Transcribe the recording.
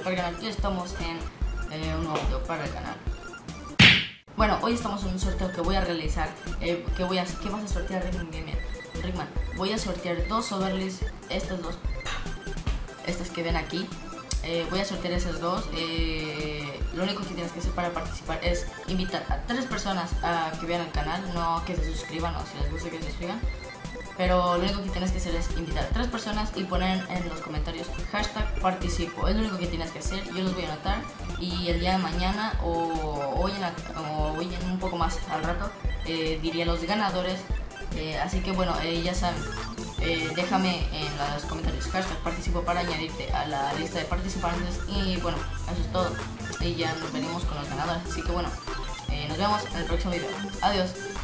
para el canal y estamos en un nuevo video para el canal. Bueno, hoy estamos en un sorteo que voy a realizar. ¿Qué vas a sortear, Rickman? Voy a sortear dos overlays, estas que ven aquí. Voy a sortear esas dos. Lo único que tienes que hacer para participar es invitar a 3 personas a que vean el canal, no que se suscriban, o si les gusta que se suscriban. Pero lo único que tienes que hacer es invitar a 3 personas y poner en los comentarios #participo. Es lo único que tienes que hacer. Yo los voy a anotar y el día de mañana o hoy en un poco más al rato diría los ganadores. Así que bueno, ya saben, déjame en los comentarios #participo para añadirte a la lista de participantes. Y bueno, eso es todo. Y ya nos venimos con los ganadores. Así que bueno, nos vemos en el próximo video. Adiós.